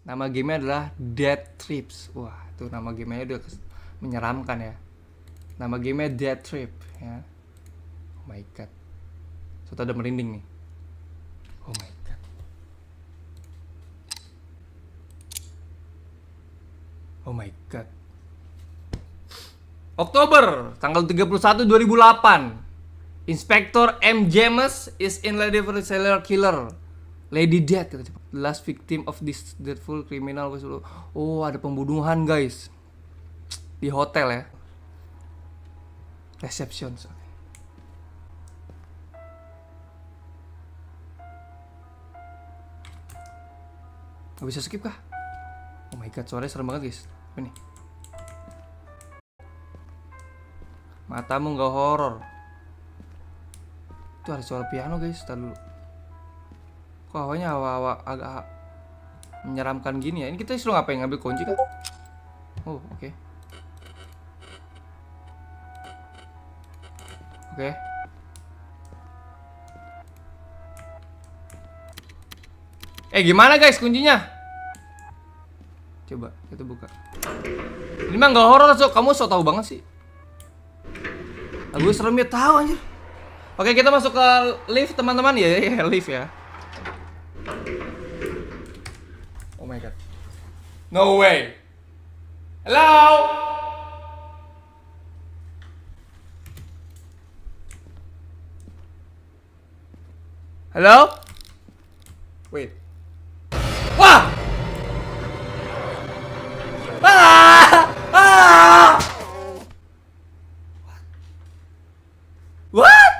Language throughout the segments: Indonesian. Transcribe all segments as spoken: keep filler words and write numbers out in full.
Nama gamenya adalah Dead Trips. Wah, itu nama gamenya udah menyeramkan ya. Nama gamenya Dead Trip ya. Oh my god. Sudah ada merinding nih. Oh my god. Oh my god. Oktober tanggal tiga puluh satu dua ribu delapan. Inspektor M. James is in Lady for the serial killer. Lady Dead, the last victim of this dreadful criminal was. Oh, ada pembunuhan guys di hotel ya. Reception. Gak bisa skip kah? Oh my god, suaranya serem banget guys. Apa nih? Matamu gak horor. Itu ada suara piano guys, tar dulu. Kok hawanya hawa-hawa agak menyeramkan gini ya. Ini kita disuruh ngapain? Ngambil kunci kah? Oh, oke. Okay. Oke. Okay. Eh, gimana guys kuncinya? Coba kita buka. Ini mah nggak horor, so kamu so tahu banget sih. Aku serem ya tahu anjir. Oke, kita masuk ke lift teman-teman ya, ya, lift ya. Oh my god. No way. Hello. Hello? Wait. Wah! Ah! Ah! What?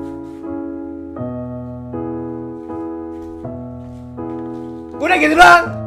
Udah gitu doang.